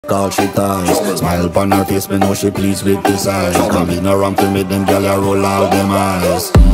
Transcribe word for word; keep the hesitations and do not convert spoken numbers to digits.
all she ties. Smile upon her face, me know she pleased with this eyes. Come in around to make them gyal a roll out them eyes.